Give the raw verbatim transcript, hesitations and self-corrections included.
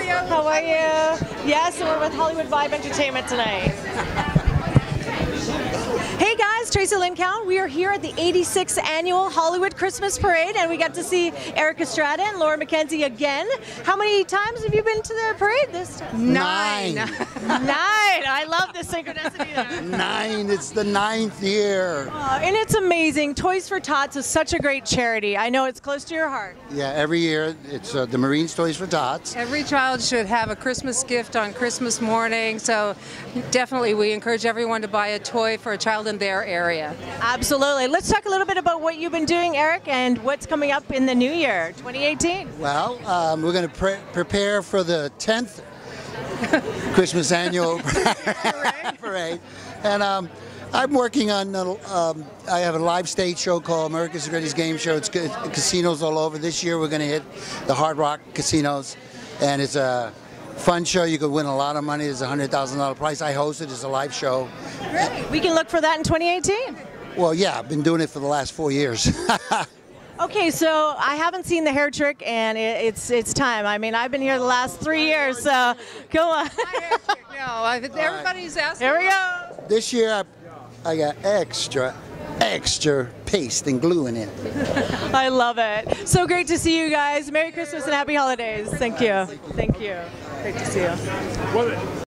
How are you? Yes, we're with Hollywood Vibe Entertainment tonight. Hey guys, Traci Lynn Cowan. We are here at the eighty-sixth Annual Hollywood Christmas Parade, and we got to see Erik Estrada and Laura Mckenzie again. How many times have you been to the parade this time? Nine. Nine. I love the synchronicity there. Nine. It's the ninth year. Oh, and it's amazing. Toys for Tots is such a great charity. I know it's close to your heart. Yeah, every year it's uh, the Marines Toys for Tots. Every child should have a Christmas gift on Christmas morning, so definitely we encourage everyone to buy a toy for a child in their area. Absolutely. Let's talk a little bit about what you've been doing, Erik, and what's coming up in the new year, twenty eighteen. Well, um, we're going to pre prepare for the tenth Christmas Annual Parade. And um, I'm working on, uh, um, I have a live stage show called America's Greatest Game Show. It's good, casinos all over. This year we're going to hit the Hard Rock casinos, and it's a fun show. You could win a lot of money. There's a one hundred thousand dollar prize. I host it. It's a live show. Great. We can look for that in twenty eighteen. Well, yeah, I've been doing it for the last four years. Okay, so I haven't seen the hair trick, and it, it's it's time. I mean, I've been here the last three years, so go on. No, I, everybody's asking. Here we go. This year I, I got extra, extra paste and glue in it. I love it. So great to see you guys. Merry Christmas and Happy Holidays. Thank you. Thank you. Great to see you.